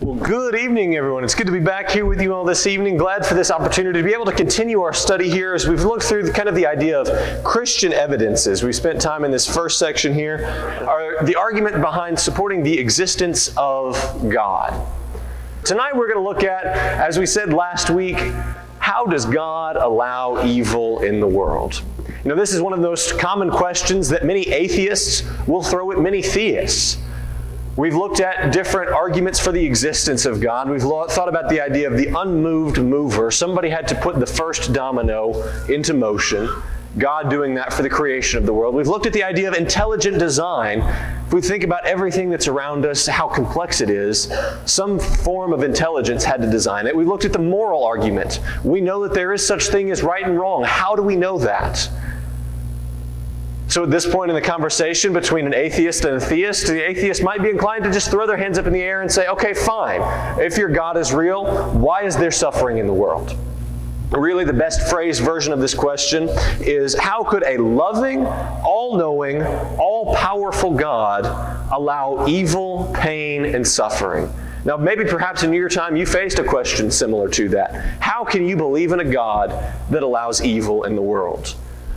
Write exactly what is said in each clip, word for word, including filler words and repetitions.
Well, good evening, everyone. It's good to be back here with you all this evening. Glad for this opportunity to be able to continue our study here as we've looked through the, kind of the idea of Christian evidences. We spent time in this first section here, are the argument behind supporting the existence of God. Tonight we're going to look at, as we said last week, how does God allow evil in the world? You know, this is one of those common questions that many atheists will throw at many theists. We've looked at different arguments for the existence of God. We've thought about the idea of the unmoved mover. Somebody had to put the first domino into motion. God doing that for the creation of the world. We've looked at the idea of intelligent design. If we think about everything that's around us, how complex it is, some form of intelligence had to design it. We looked at the moral argument. We know that there is such thing as right and wrong. How do we know that? So at this point in the conversation between an atheist and a theist, the atheist might be inclined to just throw their hands up in the air and say, okay, fine. If your God is real, why is there suffering in the world? Really, the best phrased version of this question is, how could a loving, all-knowing, all-powerful God allow evil, pain, and suffering? Now, maybe perhaps in your time you faced a question similar to that. How can you believe in a God that allows evil in the world?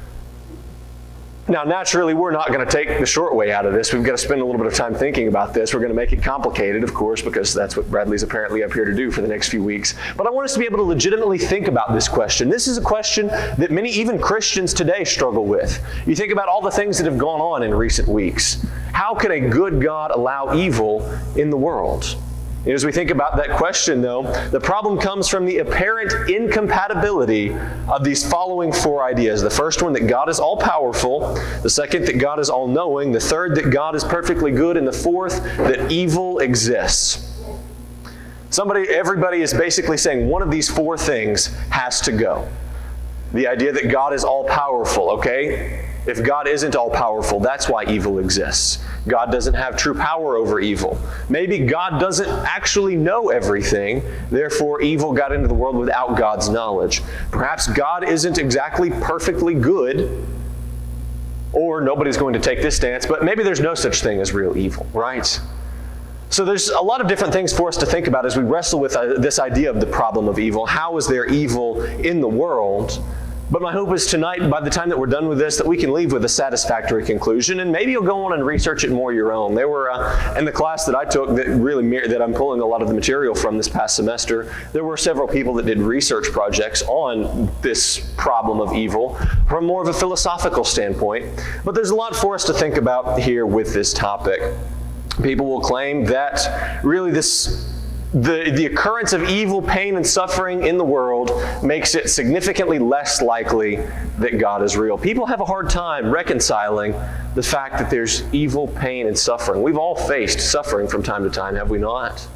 Now, naturally, we're not going to take the short way out of this. We've got to spend a little bit of time thinking about this. We're going to make it complicated, of course, because that's what Bradley's apparently up here to do for the next few weeks. But I want us to be able to legitimately think about this question. This is a question that many, even Christians today, struggle with. You think about all the things that have gone on in recent weeks. How can a good God allow evil in the world? As we think about that question, though, the problem comes from the apparent incompatibility of these following four ideas. The first one, that God is all-powerful. The second, that God is all-knowing. The third, that God is perfectly good. And the fourth, that evil exists. Somebody, everybody is basically saying one of these four things has to go. The idea that God is all-powerful, okay? If God isn't all-powerful, that's why evil exists. God doesn't have true power over evil. Maybe God doesn't actually know everything, therefore evil got into the world without God's knowledge. Perhaps God isn't exactly perfectly good, or nobody's going to take this stance, but maybe there's no such thing as real evil, right? So there's a lot of different things for us to think about as we wrestle with uh, this idea of the problem of evil. How is there evil in the world? But my hope is tonight, by the time that we're done with this, that we can leave with a satisfactory conclusion, and maybe you'll go on and research it more your own. There were, uh, in the class that I took, that really that I'm pulling a lot of the material from this past semester, there were several people that did research projects on this problem of evil from more of a philosophical standpoint. But there's a lot for us to think about here with this topic. People will claim that really this The, the occurrence of evil, pain, and suffering in the world makes it significantly less likely that God is real. People have a hard time reconciling the fact that there's evil, pain, and suffering. We've all faced suffering from time to time, have we not?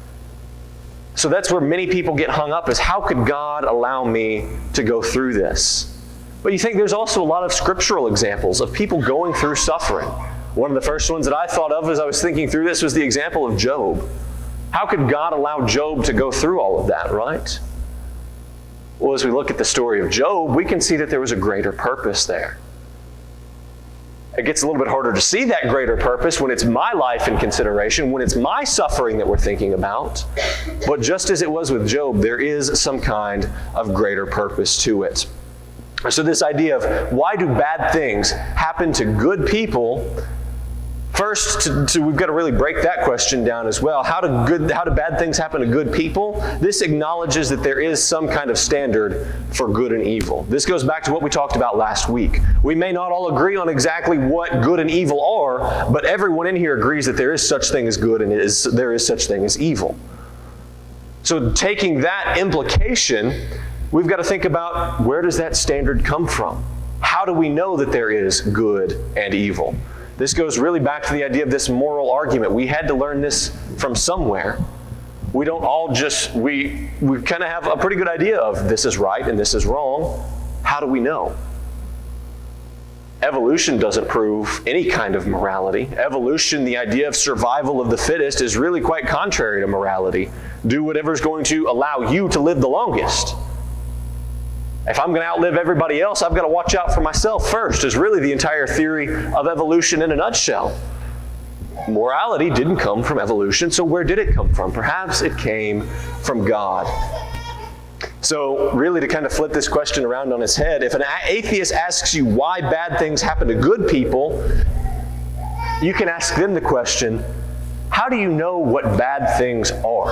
So that's where many people get hung up, is how could God allow me to go through this? But you think there's also a lot of scriptural examples of people going through suffering. One of the first ones that I thought of as I was thinking through this was the example of Job. How could God allow Job to go through all of that, right? Well, as we look at the story of Job, we can see that there was a greater purpose there. It gets a little bit harder to see that greater purpose when it's my life in consideration, when it's my suffering that we're thinking about. But just as it was with Job, there is some kind of greater purpose to it. So this idea of why do bad things happen to good people? First, to, to, we've got to really break that question down as well. How do good, how do bad things happen to good people? This acknowledges that there is some kind of standard for good and evil. This goes back to what we talked about last week. We may not all agree on exactly what good and evil are, but everyone in here agrees that there is such thing as good and is, there is such thing as evil. So taking that implication, we've got to think about, where does that standard come from? How do we know that there is good and evil? This goes really back to the idea of this moral argument. We had to learn this from somewhere. We don't all just, we, we kind of have a pretty good idea of this is right and this is wrong. How do we know? Evolution doesn't prove any kind of morality. Evolution, the idea of survival of the fittest, is really quite contrary to morality. Do whatever's going to allow you to live the longest. If I'm going to outlive everybody else, I've got to watch out for myself first, is really the entire theory of evolution in a nutshell. morality didn't come from evolution, so where did it come from? Perhaps it came from God. So really, to kind of flip this question around on its head, if an atheist asks you why bad things happen to good people, you can ask them the question, how do you know what bad things are?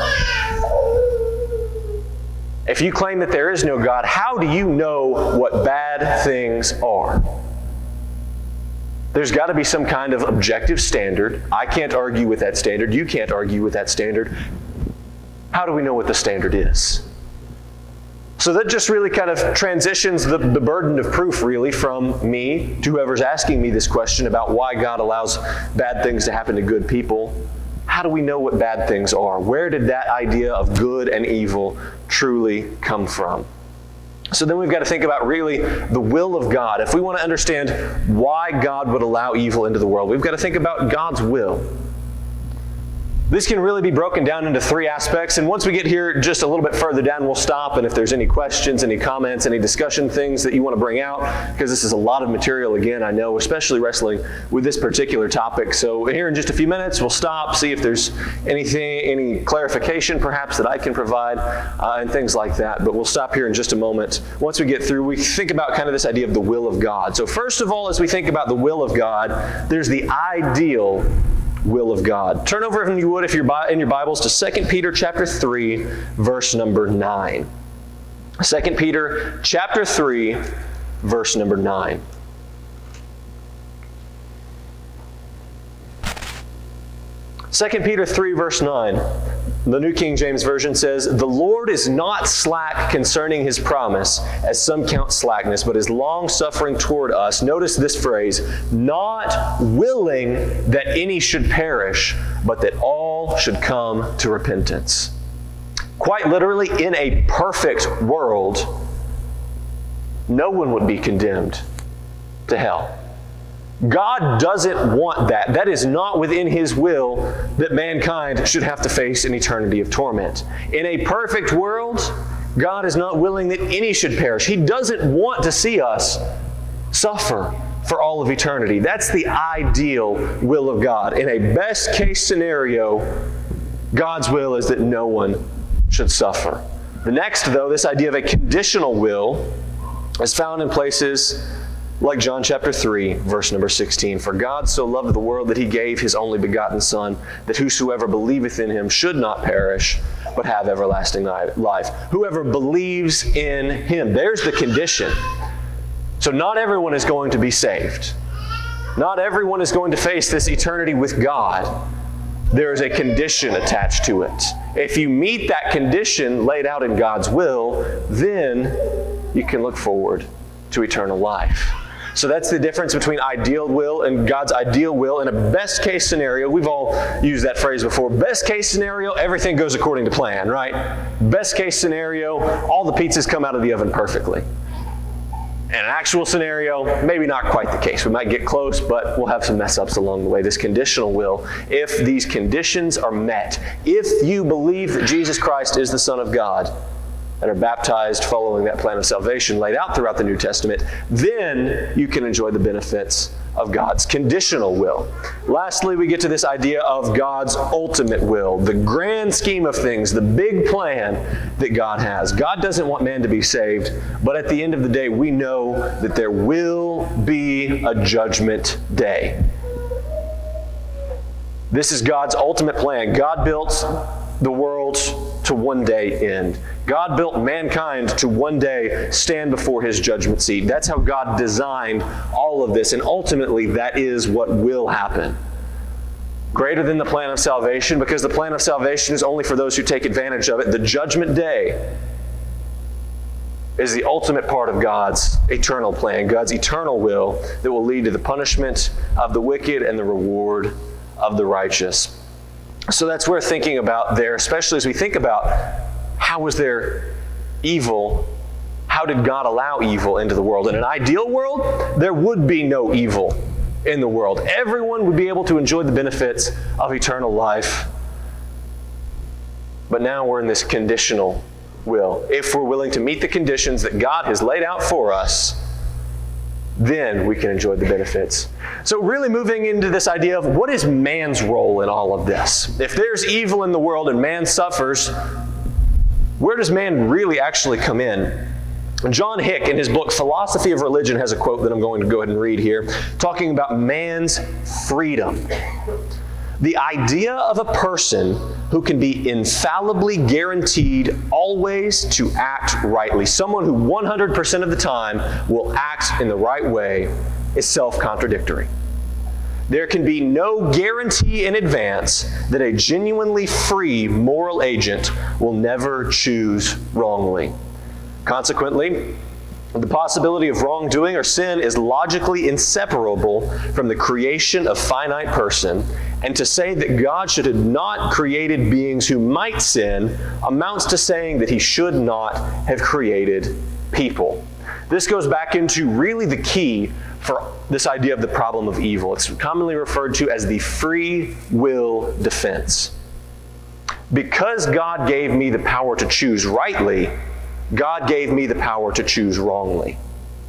If you claim that there is no God, how do you know what bad things are? There's got to be some kind of objective standard. I can't argue with that standard. You can't argue with that standard. How do we know what the standard is? So that just really kind of transitions the, the burden of proof, really, from me to whoever's asking me this question about why God allows bad things to happen to good people. How do we know what bad things are? Where did that idea of good and evil truly come from? So then we've got to think about really the will of God. If we want to understand why God would allow evil into the world, we've got to think about God's will. This can really be broken down into three aspects, and once we get here just a little bit further down, we'll stop, and if there's any questions, any comments, any discussion things that you want to bring out, because this is a lot of material, again, I know, especially wrestling with this particular topic. So here in just a few minutes, we'll stop, see if there's anything, any clarification perhaps that I can provide, uh, and things like that. But we'll stop here in just a moment. Once we get through, we think about kind of this idea of the will of God. So first of all, as we think about the will of God, there's the ideal will of God. Turn over, if you would, if you're in your Bibles, to Second Peter chapter three, verse number nine. Second Peter chapter three, verse number nine. Second Peter three, verse nine. The New King James Version says, "The Lord is not slack concerning His promise, as some count slackness, but is long-suffering toward us." Notice this phrase, "not willing that any should perish, but that all should come to repentance." Quite literally, in a perfect world, no one would be condemned to hell. God doesn't want that. That is not within His will that mankind should have to face an eternity of torment. In a perfect world, God is not willing that any should perish. He doesn't want to see us suffer for all of eternity. That's the ideal will of God. In a best case scenario, God's will is that no one should suffer. The next, though, this idea of a conditional will is found in places like John chapter three, verse number sixteen. "For God so loved the world that He gave His only begotten Son, that whosoever believeth in Him should not perish, but have everlasting life." Whoever believes in Him. There's the condition. So not everyone is going to be saved. Not everyone is going to face this eternity with God. There is a condition attached to it. If you meet that condition laid out in God's will, then you can look forward to eternal life. So that's the difference between ideal will and God's ideal will. In a best case scenario, we've all used that phrase before. Best case scenario, everything goes according to plan, right? Best case scenario, all the pizzas come out of the oven perfectly. In an actual scenario, maybe not quite the case. We might get close, but we'll have some mess ups along the way. This conditional will, if these conditions are met, if you believe that Jesus Christ is the Son of God, and are baptized following that plan of salvation laid out throughout the New Testament, then you can enjoy the benefits of God's conditional will. Lastly, we get to this idea of God's ultimate will, the grand scheme of things, the big plan that God has. God doesn't want man to be saved, but at the end of the day, we know that there will be a judgment day. This is God's ultimate plan. God built the world to one day end. God built mankind to one day stand before His judgment seat. That's how God designed all of this, and ultimately that is what will happen. Greater than the plan of salvation, because the plan of salvation is only for those who take advantage of it. The judgment day is the ultimate part of God's eternal plan, God's eternal will that will lead to the punishment of the wicked and the reward of the righteous. So that's worth thinking about there, especially as we think about how was there evil? How did God allow evil into the world? In an ideal world, there would be no evil in the world. Everyone would be able to enjoy the benefits of eternal life. But now we're in this conditional will. If we're willing to meet the conditions that God has laid out for us, then we can enjoy the benefits. So really moving into this idea of what is man's role in all of this? If there's evil in the world and man suffers, where does man really actually come in? John Hick, in his book Philosophy of Religion, has a quote that I'm going to go ahead and read here, talking about man's freedom. The idea of a person who can be infallibly guaranteed always to act rightly, someone who one hundred percent of the time will act in the right way, is self-contradictory. There can be no guarantee in advance that a genuinely free moral agent will never choose wrongly. Consequently, the possibility of wrongdoing or sin is logically inseparable from the creation of finite person, and to say that God should have not created beings who might sin amounts to saying that he should not have created people. This goes back into really the key for this idea of the problem of evil. It's commonly referred to as the free will defense. Because God gave me the power to choose rightly, God gave me the power to choose wrongly.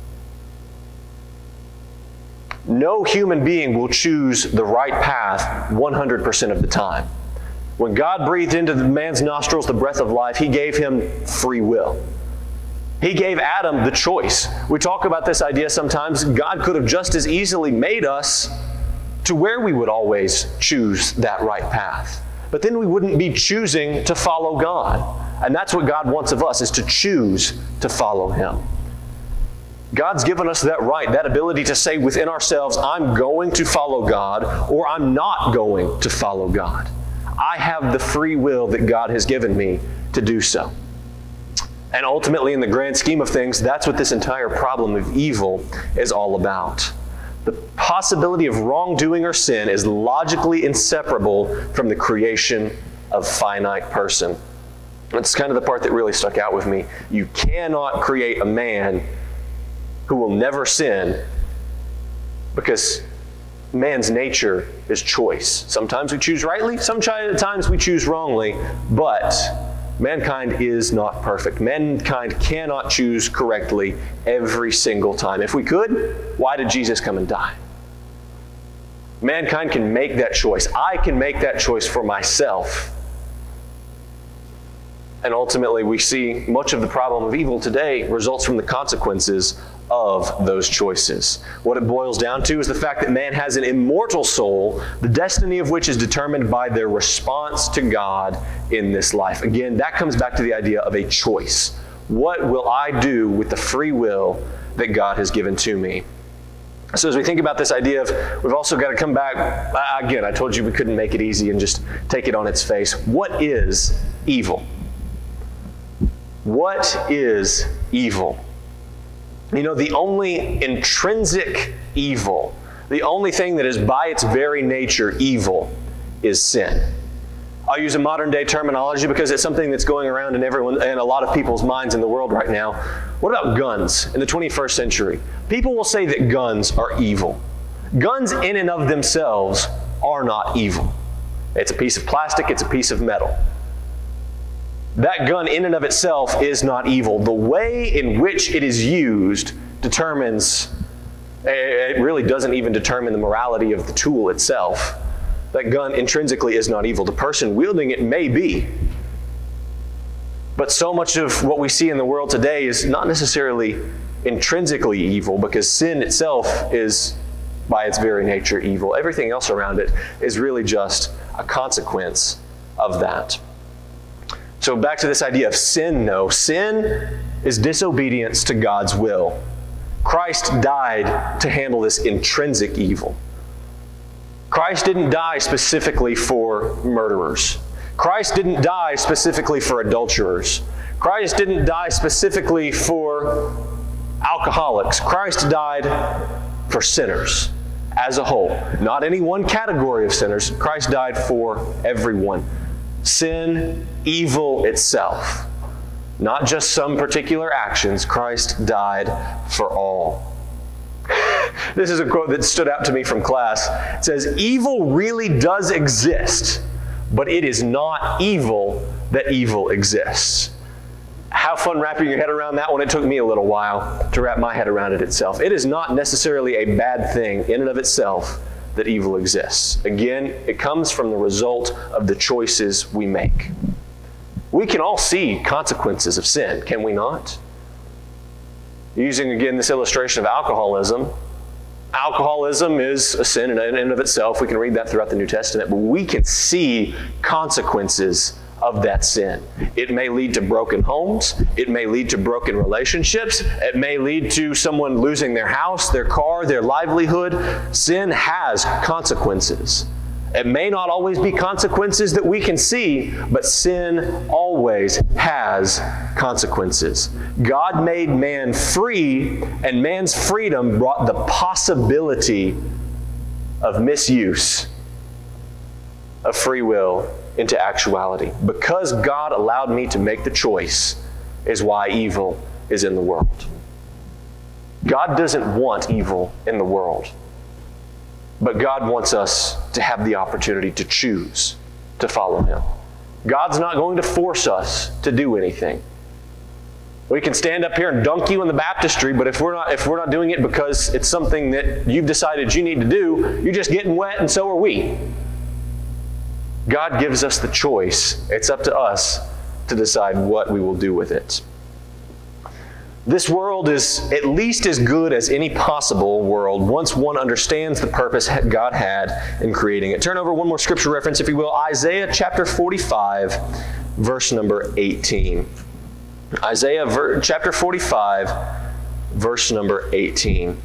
No human being will choose the right path one hundred percent of the time. When God breathed into the man's nostrils the breath of life, he gave him free will. He gave Adam the choice. We talk about this idea sometimes. God could have just as easily made us to where we would always choose that right path. But then we wouldn't be choosing to follow God. And that's what God wants of us, is to choose to follow him. God's given us that right, that ability to say within ourselves, I'm going to follow God, or I'm not going to follow God. I have the free will that God has given me to do so. And ultimately, in the grand scheme of things, that's what this entire problem of evil is all about. The possibility of wrongdoing or sin is logically inseparable from the creation of finite person. That's kind of the part that really stuck out with me. You cannot create a man who will never sin, because man's nature is choice. Sometimes we choose rightly, sometimes we choose wrongly, but mankind is not perfect. Mankind cannot choose correctly every single time. If we could, why did Jesus come and die? Mankind can make that choice. I can make that choice for myself. And ultimately, we see much of the problem of evil today results from the consequences of those choices. What it boils down to is the fact that man has an immortal soul, the destiny of which is determined by their response to God in this life. Again, that comes back to the idea of a choice. What will I do with the free will that God has given to me? So as we think about this idea of, we've also got to come back, again, I told you we couldn't make it easy and just take it on its face. What is evil? What is evil? You know, the only intrinsic evil, the only thing that is by its very nature evil, is sin. I'll use a modern day terminology because it's something that's going around in everyone, in a lot of people's minds in the world right now. What about guns in the twenty-first century? People will say that guns are evil. Guns in and of themselves are not evil. It's a piece of plastic, it's a piece of metal. That gun in and of itself is not evil. The way in which it is used determines, it really doesn't even determine the morality of the tool itself. That gun intrinsically is not evil. The person wielding it may be. But so much of what we see in the world today is not necessarily intrinsically evil, because sin itself is by its very nature evil. Everything else around it is really just a consequence of that. So back to this idea of sin, though. Sin is disobedience to God's will. Christ died to handle this intrinsic evil. Christ didn't die specifically for murderers. Christ didn't die specifically for adulterers. Christ didn't die specifically for alcoholics. Christ died for sinners as a whole. Not any one category of sinners. Christ died for everyone. Sin, evil itself. Not just some particular actions. Christ died for all. This is a quote that stood out to me from class. It says, "Evil really does exist, but it is not evil that evil exists." Have fun wrapping your head around that one. It took me a little while to wrap my head around it itself. It is not necessarily a bad thing in and of itself that evil exists. Again, it comes from the result of the choices we make. We can all see consequences of sin, can we not? Using again this illustration of alcoholism, alcoholism is a sin in and of itself. We can read that throughout the New Testament, but we can see consequences of that sin. It may lead to broken homes. It may lead to broken relationships. It may lead to someone losing their house, their car, their livelihood. Sin has consequences. It may not always be consequences that we can see, but sin always has consequences. God made man free, and man's freedom brought the possibility of misuse of free will into actuality. Because God allowed me to make the choice is why evil is in the world. God doesn't want evil in the world. But God wants us to have the opportunity to choose to follow Him. God's not going to force us to do anything. We can stand up here and dunk you in the baptistry, but if we're not if we're not doing it because it's something that you've decided you need to do, you're just getting wet, and so are we. God gives us the choice. It's up to us to decide what we will do with it. This world is at least as good as any possible world once one understands the purpose God had in creating it. Turn over one more scripture reference, if you will. Isaiah chapter forty-five, verse number eighteen. Isaiah ver- chapter forty-five, verse number eighteen.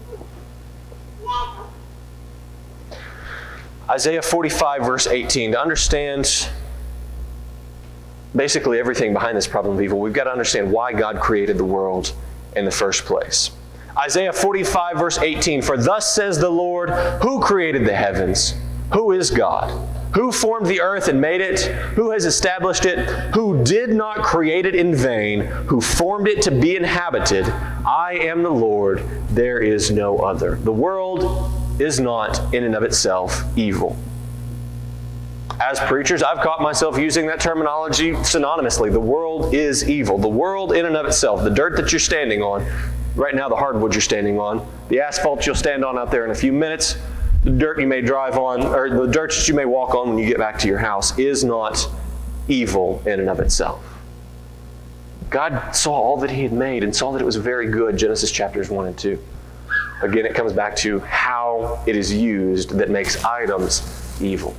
Isaiah forty-five, verse eighteen. To understand basically everything behind this problem of evil, we've got to understand why God created the world in the first place. Isaiah forty-five, verse eighteen, "For thus says the Lord, who created the heavens? Who is God? Who formed the earth and made it? Who has established it? Who did not create it in vain? Who formed it to be inhabited? I am the Lord, there is no other." The world is not in and of itself evil. As preachers, I've caught myself using that terminology synonymously. The world is evil. The world in and of itself, the dirt that you're standing on, right now the hardwood you're standing on, the asphalt you'll stand on out there in a few minutes, the dirt you may drive on, or the dirt that you may walk on when you get back to your house, is not evil in and of itself. God saw all that He had made and saw that it was very good, Genesis chapters one and two. Again, it comes back to how it is used that makes items evil.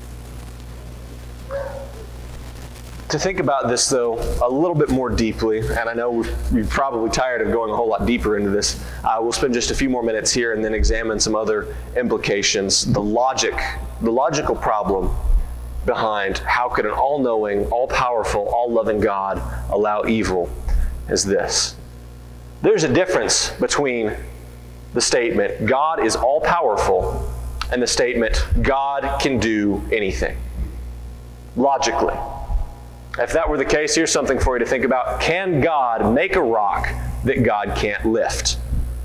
To think about this, though, a little bit more deeply, and I know you're probably tired of going a whole lot deeper into this, uh, we'll spend just a few more minutes here and then examine some other implications. The logic, the logical problem behind how could an all-knowing, all-powerful, all-loving God allow evil is this. There's a difference between the statement, God is all-powerful, and the statement, God can do anything. Logically. If that were the case, here's something for you to think about. Can God make a rock that God can't lift?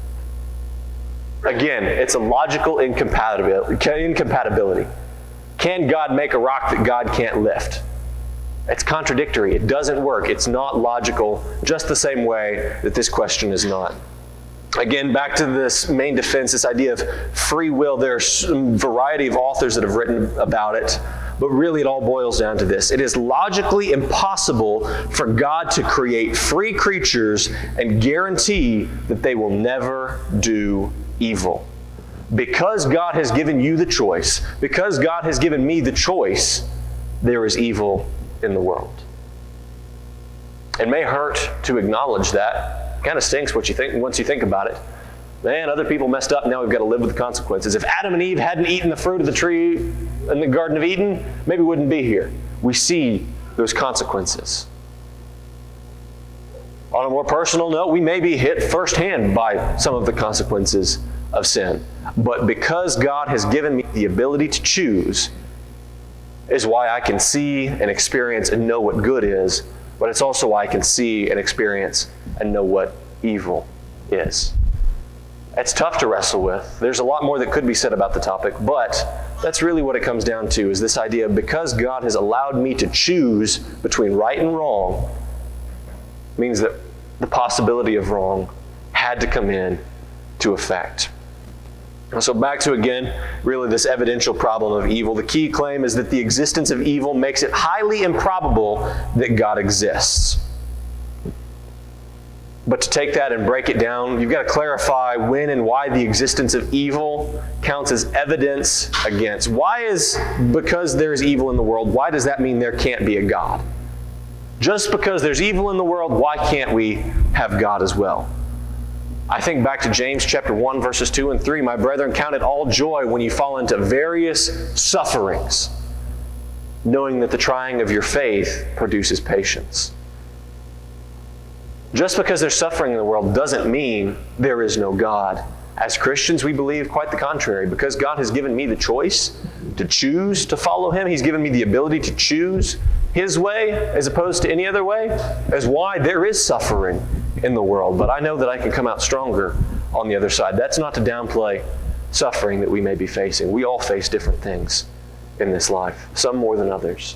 Again, it's a logical incompatibility. Can God make a rock that God can't lift? It's contradictory. It doesn't work. It's not logical, just the same way that this question is not. Again, back to this main defense, this idea of free will. There's a variety of authors that have written about it. But really, it all boils down to this. It is logically impossible for God to create free creatures and guarantee that they will never do evil. Because God has given you the choice, because God has given me the choice, there is evil in the world. It may hurt to acknowledge that. It kind of stinks what you think once you think about it. Man, other people messed up, now we've got to live with the consequences. If Adam and Eve hadn't eaten the fruit of the tree in the Garden of Eden, maybe we wouldn't be here. We see those consequences. On a more personal note, we may be hit firsthand by some of the consequences of sin. But because God has given me the ability to choose, is why I can see and experience and know what good is, but it's also why I can see and experience and know what evil is. It's tough to wrestle with. There's a lot more that could be said about the topic, but that's really what it comes down to, is this idea of because God has allowed me to choose between right and wrong, means that the possibility of wrong had to come in to effect. And so back to, again, really this evidential problem of evil. The key claim is that the existence of evil makes it highly improbable that God exists. But to take that and break it down, you've got to clarify when and why the existence of evil counts as evidence against. Why is, because there's evil in the world, why does that mean there can't be a God? Just because there's evil in the world, why can't we have God as well? I think back to James chapter one, verses two and three. My brethren, count it all joy when you fall into various sufferings, knowing that the trying of your faith produces patience. Just because there's suffering in the world doesn't mean there is no God. As Christians, we believe quite the contrary. Because God has given me the choice to choose to follow Him, He's given me the ability to choose His way as opposed to any other way, is why there is suffering in the world. But I know that I can come out stronger on the other side. That's not to downplay suffering that we may be facing. We all face different things in this life, some more than others.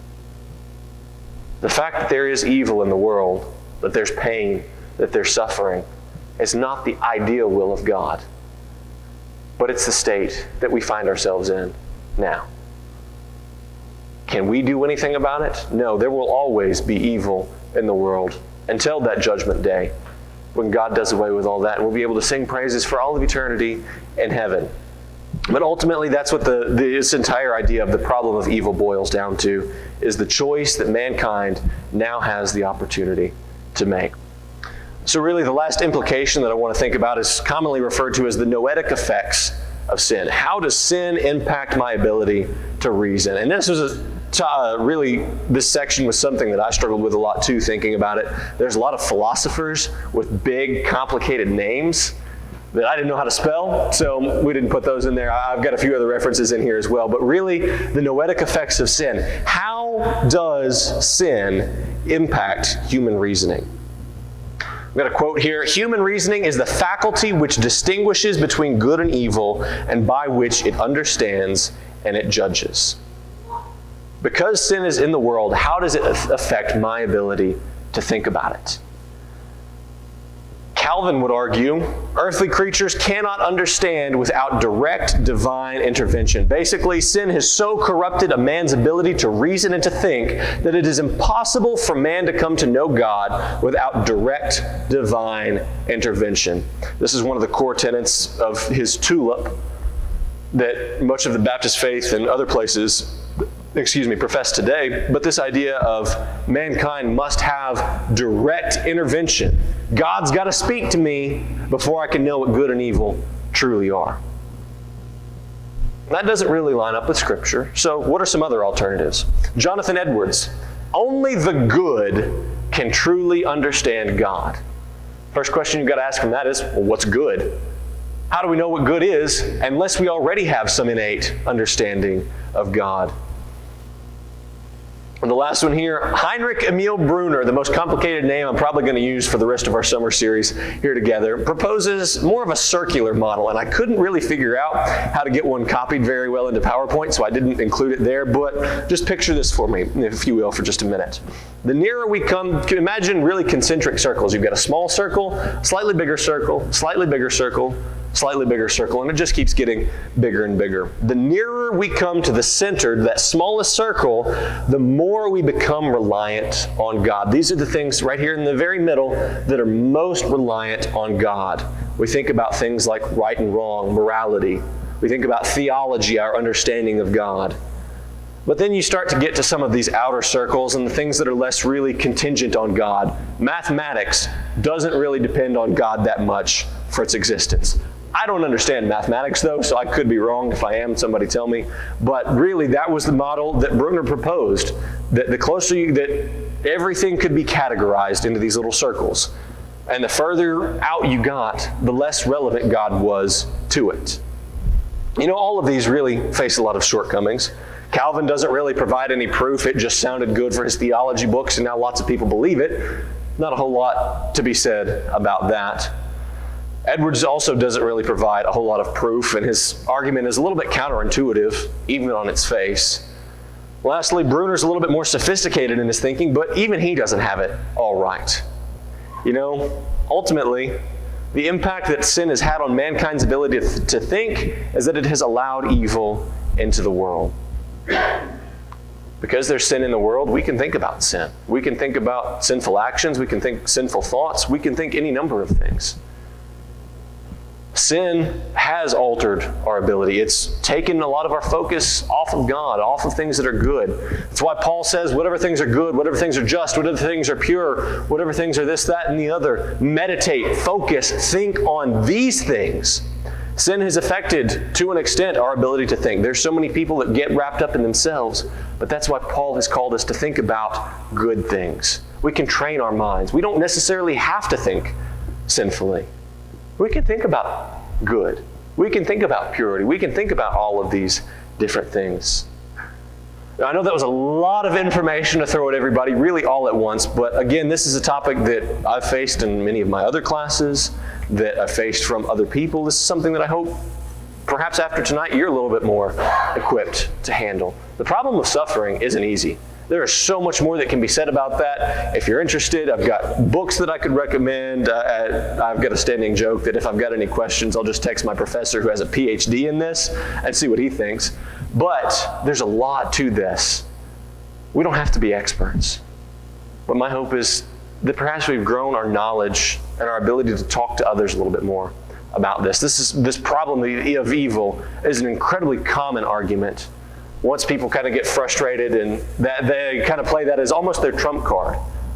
The fact that there is evil in the world, that there's pain, that there's suffering, is not the ideal will of God. But it's the state that we find ourselves in now. Can we do anything about it? No, there will always be evil in the world until that judgment day when God does away with all that, and we'll be able to sing praises for all of eternity in heaven. But ultimately, that's what the, this entire idea of the problem of evil boils down to, is the choice that mankind now has the opportunity to make. So really, the last implication that I want to think about is commonly referred to as the noetic effects of sin. How does sin impact my ability to reason? And this was a Uh, really, this section was something that I struggled with a lot too, thinking about it. There's a lot of philosophers with big, complicated names that I didn't know how to spell, so we didn't put those in there. I've got a few other references in here as well. But really, the noetic effects of sin. How does sin impact human reasoning? I've got a quote here. Human reasoning is the faculty which distinguishes between good and evil, and by which it understands and it judges. Because sin is in the world, how does it affect my ability to think about it? Calvin would argue, earthly creatures cannot understand without direct divine intervention. Basically, sin has so corrupted a man's ability to reason and to think that it is impossible for man to come to know God without direct divine intervention. This is one of the core tenets of his tulip that much of the Baptist faith and other places excuse me, profess today, but this idea of mankind must have direct intervention. God's got to speak to me before I can know what good and evil truly are. That doesn't really line up with Scripture. So what are some other alternatives? Jonathan Edwards, only the good can truly understand God. First question you've got to ask from that is, well, what's good? How do we know what good is unless we already have some innate understanding of God? And the last one here, Heinrich Emil Brunner, the most complicated name I'm probably going to use for the rest of our summer series here together, proposes more of a circular model. And I couldn't really figure out how to get one copied very well into PowerPoint, so I didn't include it there. But just picture this for me, if you will, for just a minute. The nearer we come, imagine really concentric circles. You've got a small circle, slightly bigger circle, slightly bigger circle, slightly bigger circle, and it just keeps getting bigger and bigger. The nearer we come to the center, that smallest circle, the more we become reliant on God. These are the things right here in the very middle that are most reliant on God. We think about things like right and wrong, morality. We think about theology, our understanding of God. But then you start to get to some of these outer circles and the things that are less really contingent on God. Mathematics doesn't really depend on God that much for its existence. I don't understand mathematics though, so I could be wrong. If I am, somebody tell me. But really, that was the model that Brunner proposed, that the closer you, that everything could be categorized into these little circles. And the further out you got, the less relevant God was to it. You know, all of these really face a lot of shortcomings. Calvin doesn't really provide any proof. It just sounded good for his theology books, and now lots of people believe it. Not a whole lot to be said about that. Edwards also doesn't really provide a whole lot of proof, and his argument is a little bit counterintuitive, even on its face. Lastly, Brunner's a little bit more sophisticated in his thinking, but even he doesn't have it all right. You know, ultimately, the impact that sin has had on mankind's ability to, to think is that it has allowed evil into the world. Because there's sin in the world, we can think about sin. We can think about sinful actions. We can think sinful thoughts. We can think any number of things. Sin has altered our ability. It's taken a lot of our focus off of God, off of things that are good. That's why Paul says, whatever things are good, whatever things are just, whatever things are pure, whatever things are this, that, and the other, meditate, focus, think on these things. Sin has affected, to an extent, our ability to think. There's so many people that get wrapped up in themselves, but that's why Paul has called us to think about good things. We can train our minds. We don't necessarily have to think sinfully. We can think about good. We can think about purity. We can think about all of these different things. Now, I know that was a lot of information to throw at everybody, really all at once, but again, this is a topic that I've faced in many of my other classes, that I've faced from other people. This is something that I hope perhaps after tonight you're a little bit more equipped to handle. The problem of suffering isn't easy. There is so much more that can be said about that. If you're interested, I've got books that I could recommend. Uh, I've got a standing joke that if I've got any questions, I'll just text my professor who has a P H D in this and see what he thinks. But there's a lot to this. We don't have to be experts. But my hope is that perhaps we've grown our knowledge and our ability to talk to others a little bit more about this. This is this problem of evil is an incredibly common argument. Once people kind of get frustrated and that they kind of play that as almost their trump card.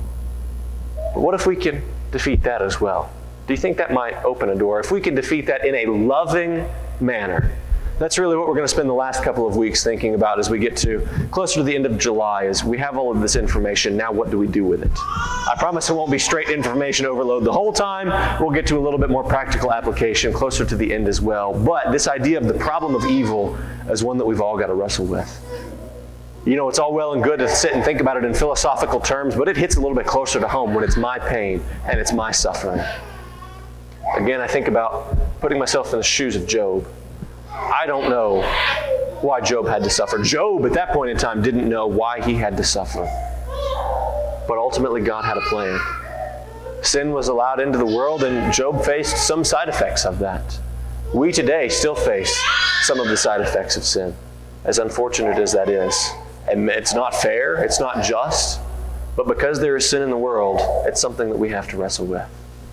But what if we can defeat that as well? Do you think that might open a door? If we can defeat that in a loving manner. That's really what we're going to spend the last couple of weeks thinking about as we get to closer to the end of July, is we have all of this information. Now what do we do with it? I promise it won't be straight information overload the whole time. We'll get to a little bit more practical application closer to the end as well. But this idea of the problem of evil is one that we've all got to wrestle with. You know, it's all well and good to sit and think about it in philosophical terms, but it hits a little bit closer to home when it's my pain and it's my suffering. Again, I think about putting myself in the shoes of Job. I don't know why Job had to suffer. Job, at that point in time, didn't know why he had to suffer. But ultimately, God had a plan. Sin was allowed into the world, and Job faced some side effects of that. We today still face some of the side effects of sin, as unfortunate as that is. And it's not fair, it's not just, but because there is sin in the world, it's something that we have to wrestle with.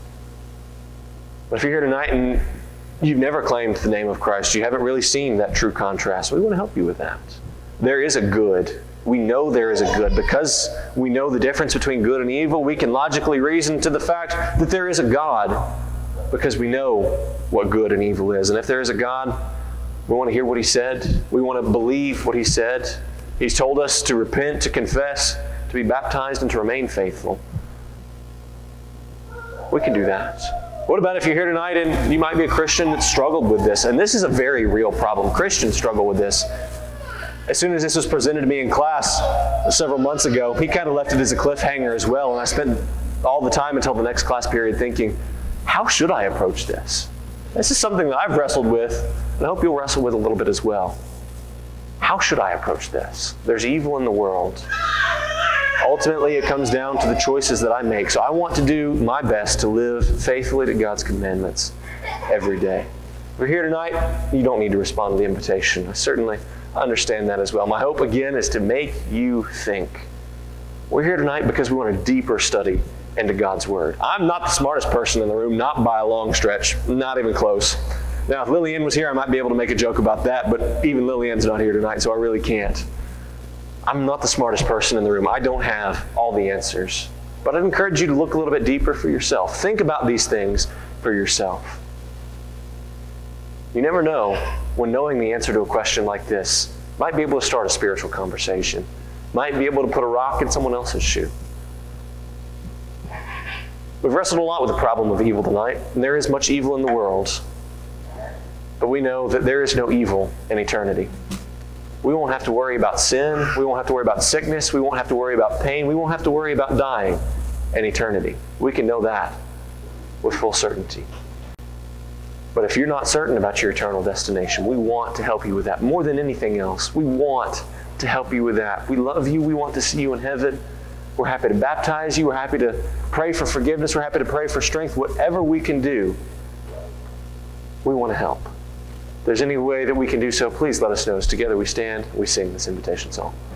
But if you're here tonight and you've never claimed the name of Christ, you haven't really seen that true contrast, we want to help you with that. There is a good. We know there is a good. Because we know the difference between good and evil, we can logically reason to the fact that there is a God, because we know what good and evil is. And if there is a God, we want to hear what He said. We want to believe what He said. He's told us to repent, to confess, to be baptized, and to remain faithful. We can do that. What about if you're here tonight and you might be a Christian that struggled with this? And this is a very real problem. Christians struggle with this. As soon as this was presented to me in class several months ago, he kind of left it as a cliffhanger as well. And I spent all the time until the next class period thinking, how should I approach this? This is something that I've wrestled with, and I hope you'll wrestle with a little bit as well. How should I approach this? There's evil in the world. Ultimately, it comes down to the choices that I make. So I want to do my best to live faithfully to God's commandments every day. If you're here tonight, you don't need to respond to the invitation. I certainly understand that as well. My hope, again, is to make you think. We're here tonight because we want a deeper study into God's Word. I'm not the smartest person in the room, not by a long stretch, not even close. Now, if Lillian was here, I might be able to make a joke about that, but even Lillian's not here tonight, so I really can't. I'm not the smartest person in the room. I don't have all the answers. But I'd encourage you to look a little bit deeper for yourself. Think about these things for yourself. You never know when knowing the answer to a question like this might be able to start a spiritual conversation, might be able to put a rock in someone else's shoe. We've wrestled a lot with the problem of evil tonight, and there is much evil in the world. But we know that there is no evil in eternity. We won't have to worry about sin. We won't have to worry about sickness. We won't have to worry about pain. We won't have to worry about dying in eternity. We can know that with full certainty. But if you're not certain about your eternal destination, we want to help you with that more than anything else. We want to help you with that. We love you. We want to see you in heaven. We're happy to baptize you. We're happy to pray for forgiveness. We're happy to pray for strength. Whatever we can do, we want to help. If there's any way that we can do so, please let us know as together we stand, we sing this invitation song.